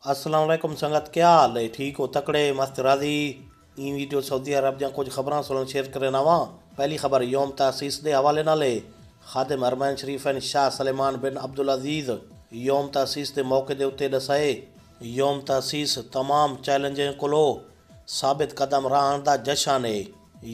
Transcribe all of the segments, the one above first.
अस्सलाम वालेकुम संगत, क्या हाल है? ठीक हो? तकड़े मस्त राजी। ई वीडियो सऊदी अरब दियां कुछ खबरां सोलन शेयर करे नावा। पहली खबर योम तासीस के हवाले नाल है। खादिम हरमैन शरीफैन शाह सलेमान बिन अब्दुल अजीज़ योम तासीस के मौके के उत्ते दसाए योम तासीस तमाम चैलेंजें कोलो साबित कदम रहण दा जशन है।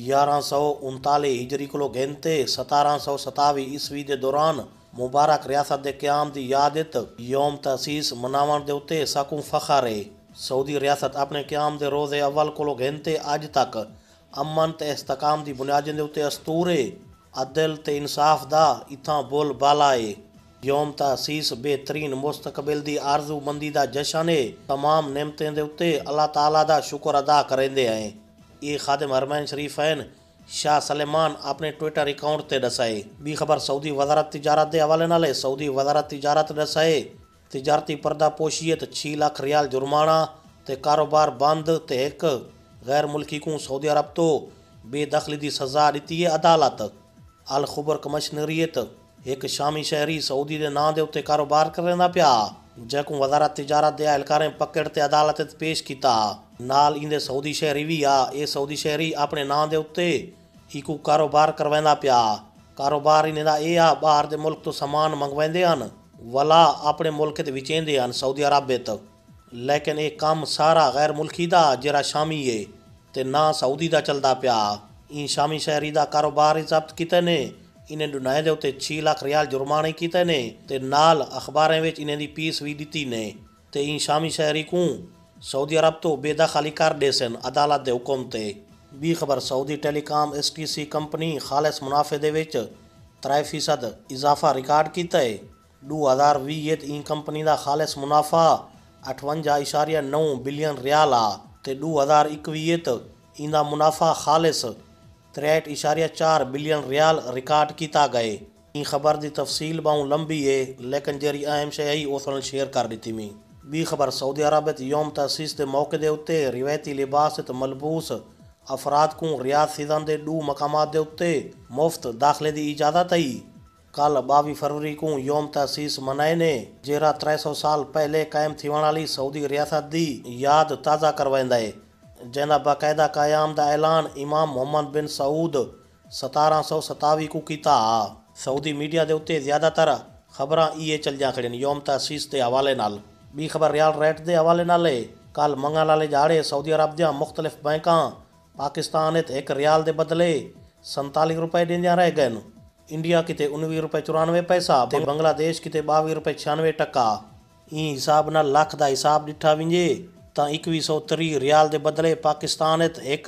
1139 हिजरी को गिनते 1727 ईस्वी के दौरान मुबारक रियासत के क्याम की यादत योम तसीस मनावन के उत्ते साकू फखर है। सऊदी रियासत अपने क्याम के रोज़े अव्वल को गिनते अज तक अमन ते इस्तकाम की बुनियादी के उत्ते अस्तूरे अदल ते इंसाफ दा इत्थां बोल बाला है। योम तसीस बेहतरीन मुस्तकबिल की आरजूमंदी का जशन है। तमाम नेमतें के उत्ते अल्लाह ताला का शुक्र अदा करेंदे हैं। ये खादिम हरमैन शरीफैन शाह सलेमान अपने ट्विटर अकाउंट ते दसाए। बी खबर सऊदी वजारत तिजारत के हवाले नाल है। सऊदी वजारत तिजारत दसाए तिजारती पर्दा पोशियत 6 लाख रियाल जुर्माना ते कारोबार बंद ते एक गैर मुल्की को सऊदी अरब तो बेदखली की सज़ा दी है अदालत। अल खुबर कमिश्नरियत एक शामी शहरी सऊदी के नां के उत्ते कारोबार करना पिया जैकू वजारत तिजारत के एहलकारें पकड़ ते अदालत पेश किया। नाल इंदे सऊदी शहरी भी आ। ये सऊदी शहरी अपने नां के उत्ते इकू कारोबार करवांदा पिया। कारोबार इन्हें दा ये आ बाहर के मुल्क तो समान मंगवाते हैं वला अपने मुल्क ते विचेंदे हैं सऊदी अरब तक। लेकिन ये काम सारा गैर मुल्की दा जरा शामी है ते ना सऊदी दा चलदा पिया। इन शामी शहरी दा कारोबार जब्त किते ने। इन्हें डुनाए दे उत्ते 6 लाख रियाल जुर्माने किते ने ते नाल अखबारें विच इन्हें दी फीस भी दी ने ते इन शामी शहरी को सऊदी अरब तो बेदखली कर दे सन अदालत के हुक्म ते। बी खबर सऊदी टेलीकॉम STC कंपनी खालिस मुनाफे दे विच 3% इजाफा रिकॉर्ड किया है। 2020 इन कंपनी का खालिस मुनाफा 58.9 बिलियन रियाल आ ते 2021 इंदा मुनाफा खालिस 63.4 बिलियन रियाल रिकॉर्ड किया गए। इन खबर की तफसील बहुत लंबी है लेकिन जरी अहम शे ही उस शेयर कर दी थी। बी खबर सऊदी अरब योम तसीस के मौके के उत्ते रिवायती लिबास मलबूस अफराद को रियाद सीजन के 2 मकामात के उत्ते मुफ्त दाखिले की इजाज़त आई। कल 22 फरवरी को योम तसीस मनाए ने जेरा 300 साल पहले कायम थी वाली सऊदी रियासत की याद ताज़ा करवांदा है जैना बाकायदा कायाम का ऐलान इमाम मोहम्मद बिन सऊद 1727 को किया। सऊदी मीडिया के उत्ते ज़्यादातर खबर ये चलियां खड़ियां योम तसीस के हवाले नाल। बी खबर रियाल रेट के हवाले नाल है। कल मंगल वाले झाड़े सऊदी अरब दियां मुख्तलिफ बैंकां पाकिस्तान एक रियाल के बदले 47 रुपए देंदियां रह गए। इंडिया किते 19 रुपए 94 पैसा ते बांग्लादेश किते 22 रुपए 96 टका। ई हिसाब नाल लाख का हिसाब डिठा विंजे तो 2130 रियाल के बदले पाकिस्तान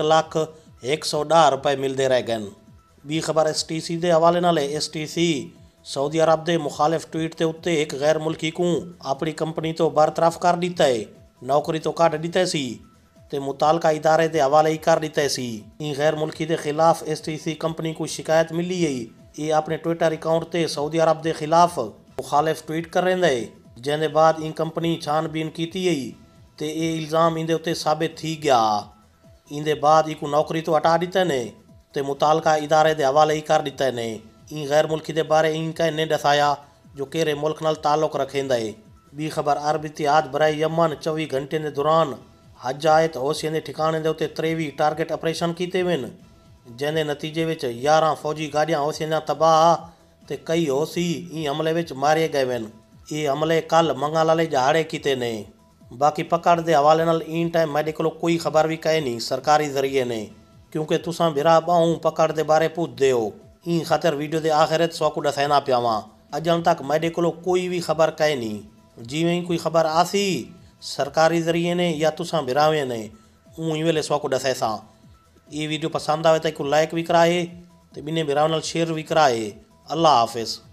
1,01,10 रुपए मिलते रह गए। बी खबर STC के हवाले नाल STC सऊदी अरब के मुखालिफ ट्वीट के उत्ते एक गैर मुल्की को अपनी कंपनी तो बरतरफ कर दिता है, नौकरी तो कट दिता सी ते मुतालका इदारे के हवाले ही कर दिता सी। इन गैर मुल्की के खिलाफ STC कंपनी को शिकायत मिली है। ये अपने ट्विटर अकाउंट से सऊदी अरब के खिलाफ मुखालिफ ट्वीट कर रहा है जिंदे बाद इन कंपनी छानबीन की ते ये इल्ज़ाम इंदे उत्ते साबित थी गया। इंदे बाद इको नौकरी तो हटा दिता ने ते मुतालका इदारे के हवाले ही कर दिता ने। इन गैर मुल्की के बारे इनका ने दसाया जो केरे मुल्क नाल ताल्लुक रखेंदा है। बी खबर अरब इतिहाद बराए यमन 24 घंटे के दौरान हज आयत होशियां के ठिकाने के उत्ते 23 टारगेट ऑपरेशन किए वन जिंदे नतीजे विच 11 फौजी गाड़ियां होशियां तबाह ते कई होशी ई हमले विच मारे गए वन। ये हमले कल मंगल वाले झाड़े किते ने। बाकी पकड़ के हवाले नाल इन टाइम मेरे को कोई खबर भी कहे नहीं सरकारी जरिए ने क्योंकि तुसा बिरा बाहू पकड़ के बारे पूछते हो। इन खातर वीडियो के आखिर सौकू दसाना पियावा अजन तक मेरे को कोई भी खबर कहे नहीं। जिमें ही कोई खबर आसी सरकारी जरिए ने या तुसा बिरावे ने ऊँ वेले सौकू दसा। ये वीडियो पसंद आए तो एक लाइक भी कराए तो बिने बिराव नाल शेयर भी कराए। अल्लाह हाफिज़।